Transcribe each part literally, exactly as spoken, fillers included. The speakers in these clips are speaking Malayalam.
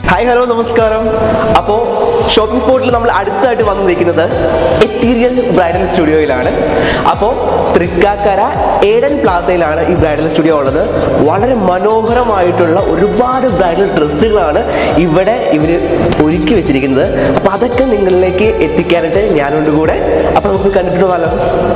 Hi, hello, namaskaram. അപ്പോൾ ഷോപ്പിംഗ് സ്പോട്ടിൽ നമ്മൾ അടുത്തായിട്ട് വന്നു നിൽക്കുന്നത് എത്തീരിയൽ ബ്രൈഡൽ സ്റ്റുഡിയോയിലാണ്. അപ്പോൾ തൃക്കാക്കര ഏഡൻ പ്ലാസയിലാണ് ഈ ബ്രൈഡൽ സ്റ്റുഡിയോ ഉള്ളത്. വളരെ മനോഹരമായിട്ടുള്ള ഒരുപാട് ബ്രൈഡൽ ഡ്രസ്സുകളാണ് ഇവിടെ ഇവർ ഒരുക്കി വെച്ചിരിക്കുന്നത്. അപ്പോൾ അതൊക്കെ നിങ്ങളിലേക്ക് എത്തിക്കാനായിട്ട് ഞാനുണ്ട് കൂടെ. അപ്പോൾ നമുക്ക് കണ്ടിട്ട് പോകാമല്ലോ.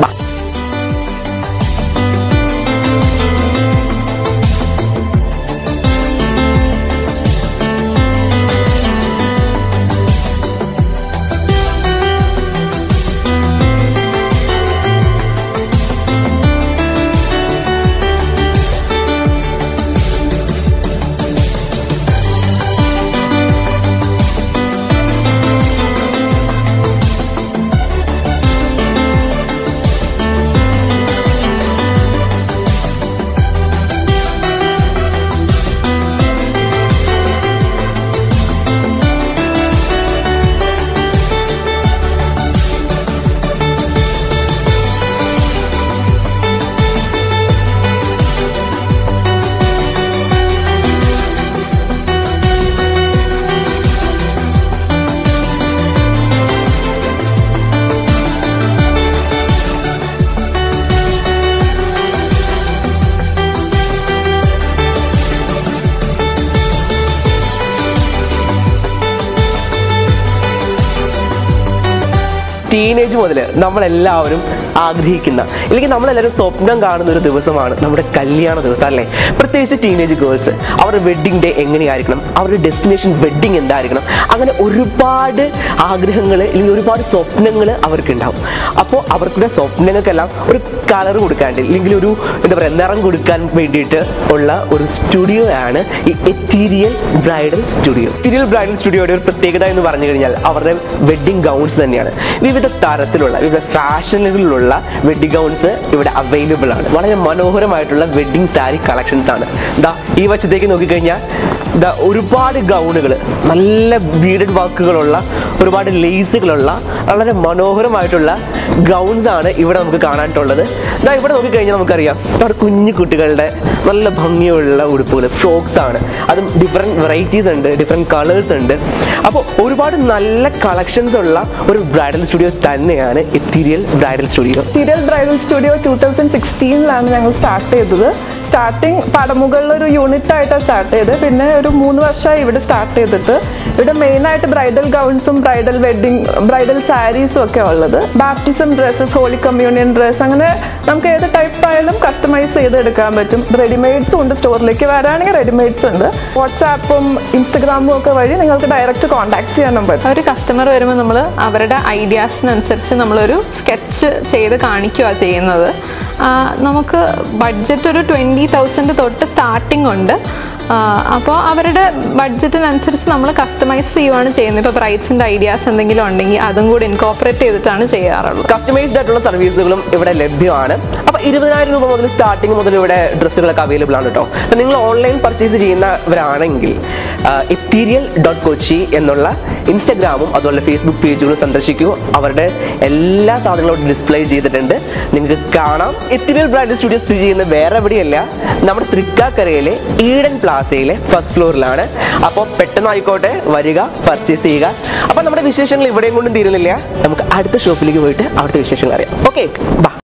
ടീനേജ് മുതൽ നമ്മളെല്ലാവരും ആഗ്രഹിക്കുന്ന അല്ലെങ്കിൽ നമ്മളെല്ലാവരും സ്വപ്നം കാണുന്ന ഒരു ദിവസമാണ് നമ്മുടെ കല്യാണ ദിവസം അല്ലേ. പ്രത്യേകിച്ച് ടീനേജ് ഗേൾസ് അവരുടെ വെഡ്ഡിങ് ഡേ എങ്ങനെയായിരിക്കണം, അവരുടെ ഡെസ്റ്റിനേഷൻ വെഡ്ഡിങ് എന്തായിരിക്കണം, അങ്ങനെ ഒരുപാട് ആഗ്രഹങ്ങൾ അല്ലെങ്കിൽ ഒരുപാട് സ്വപ്നങ്ങൾ അവർക്കുണ്ടാവും. അപ്പോൾ അവർക്കുള്ള സ്വപ്നങ്ങൾക്കെല്ലാം ഒരു കളർ കൊടുക്കാണ്ട് അല്ലെങ്കിൽ ഒരു എന്താ പറയുക നിറം കൊടുക്കാൻ വേണ്ടിയിട്ട് ഉള്ള ഒരു സ്റ്റുഡിയോ ആണ് ഈ Ethereal Bridal Studio. Ethereal Bridal സ്റ്റുഡിയോയുടെ ഒരു പ്രത്യേകത എന്ന് പറഞ്ഞു കഴിഞ്ഞാൽ അവരുടെ വെഡ്ഡിങ് ഗൗൺസ് തന്നെയാണ്. വിവിധ തരത്തിലുള്ള വിവിധ ഫാഷനുകളിലുള്ള വെഡ്ഡിംഗ് ഗൗൺസ് ഇവിടെ അവൈലബിൾ ആണ്. വളരെ മനോഹരമായിട്ടുള്ള വെഡ്ഡിംഗ് സാരി കളക്ഷൻസ് ആണ്. ദാ ഈ വശത്തേക്ക് നോക്കിക്കഴിഞ്ഞാൽ ദാ ഒരുപാട് ഗൗണുകൾ, നല്ല ബീഡഡ് വർക്കുകളുള്ള ഒരുപാട് ലേസുകളുള്ള വളരെ മനോഹരമായിട്ടുള്ള ഗൗൺസ് ആണ് ഇവിടെ നമുക്ക് കാണാനായിട്ടുള്ളത്. ദാ ഇവിടെ നോക്കിക്കഴിഞ്ഞാൽ നമുക്കറിയാം അവിടെ കുഞ്ഞു കുട്ടികളുടെ നല്ല ഭംഗിയുള്ള ഉടുപ്പുകൾ, ഫ്രോക്സ് ആണ്. അതും ഡിഫറെൻറ്റ് വെറൈറ്റീസ് ഉണ്ട്, ഡിഫറെൻറ്റ് കളേഴ്സ് ഉണ്ട്. അപ്പോൾ ഒരുപാട് നല്ല കളക്ഷൻസ് ഉള്ള ഒരു ബ്രൈഡൽ സ്റ്റുഡിയോ തന്നെയാണ് Ethereal Bridal Studio. Ethereal Bridal Studio two thousand സിക്സ്റ്റീനിലാണ് ഞങ്ങൾ സ്റ്റാർട്ട് ചെയ്തത്. സ്റ്റാർട്ടിങ് പടമുകളിലൊരു യൂണിറ്റ് ആയിട്ടാണ് സ്റ്റാർട്ട് ചെയ്തത്. പിന്നെ ഒരു മൂന്ന് വർഷമായി ഇവിടെ സ്റ്റാർട്ട് ചെയ്തിട്ട് ഇവിടെ മെയിനായിട്ട് ബ്രൈഡൽ ഗൗൺസും ബ്രൈഡൽ വെഡ്ഡിങ് ബ്രൈഡൽ സാരീസും ഒക്കെ ഉള്ളത്. Baptism dresses, holy communion dress, അങ്ങനെ നമുക്ക് ഏത് ടൈപ്പ് ആയാലും കസ്റ്റമൈസ് ചെയ്തെടുക്കാൻ പറ്റും. റെഡിമെയ്ഡ്സും ഉണ്ട്, സ്റ്റോറിലേക്ക് വരാണെങ്കിൽ റെഡിമെയ്ഡ്സ് ഉണ്ട്. വാട്സാപ്പും ഇൻസ്റ്റഗ്രാമും ഒക്കെ വഴി നിങ്ങൾക്ക് ഡയറക്റ്റ് കോൺടാക്ട് ചെയ്യാനും പറ്റും. ഒരു കസ്റ്റമർ വരുമ്പോൾ നമ്മൾ അവരുടെ ഐഡിയാസിനനുസരിച്ച് നമ്മളൊരു സ്കെച്ച് ചെയ്ത് കാണിക്കുകയാണ് ചെയ്യുന്നത്. നമുക്ക് ബഡ്ജറ്റ് ഒരു ട്വൻറ്റി തൗസൻഡ് തൊട്ട് സ്റ്റാർട്ടിംഗ് ഉണ്ട്. അപ്പോൾ അവരുടെ ബഡ്ജറ്റിനനുസരിച്ച് നമ്മൾ കസ്റ്റമൈസ് ചെയ്യുകയാണ് ചെയ്യുന്നത്. ഇപ്പോൾ പ്രൈസിൻ്റെ ഐഡിയാസ് എന്തെങ്കിലും ഉണ്ടെങ്കിൽ അതും കൂടി ഇൻകോപ്പറേറ്റ് ചെയ്തിട്ടാണ് ചെയ്യാറുള്ളത്. കസ്റ്റമൈസ്ഡ് ആയിട്ടുള്ള സർവീസുകളും ഇവിടെ ലഭ്യമാണ്. അപ്പോൾ ഇരുപതിനായിരം രൂപ മുതൽ സ്റ്റാർട്ടിങ് മുതൽ ഇവിടെ ഡ്രസ്സുകളൊക്കെ അവൈലബിൾ ആണ് കേട്ടോ. അപ്പോൾ നിങ്ങൾ ഓൺലൈൻ പർച്ചേസ് ചെയ്യുന്നവരാണെങ്കിൽ എത്തീരിയൽ ഡോട്ട് കൊച്ചി എന്നുള്ള ഇൻസ്റ്റഗ്രാമും അതുപോലെ ഫേസ്ബുക്ക് പേജുകളും സന്ദർശിക്കൂ. അവരുടെ എല്ലാ സാധനങ്ങളും ഡിസ്പ്ലേ ചെയ്തിട്ടുണ്ട്, നിങ്ങൾക്ക് കാണാം. എത്തീരിയൽ ബ്രൈഡൽ സ്റ്റുഡിയോ സ്ഥിതി ചെയ്യുന്ന വേറെ എവിടെയല്ല, നമ്മുടെ തൃക്കാക്കരയിലെ ഈഡൻ പ്ലാസയിലെ ഫസ്റ്റ് ഫ്ലോറിലാണ്. അപ്പോൾ പെട്ടെന്ന് ആയിക്കോട്ടെ വരിക, പർച്ചേസ് ചെയ്യുക. അപ്പോൾ നമ്മുടെ വിശേഷങ്ങൾ ഇവിടെയും കൊണ്ടും തീരുന്നില്ല, നമുക്ക് അടുത്ത ഷോപ്പിലേക്ക് പോയിട്ട് അവിടുത്തെ വിശേഷങ്ങൾ അറിയാം. Okay, by.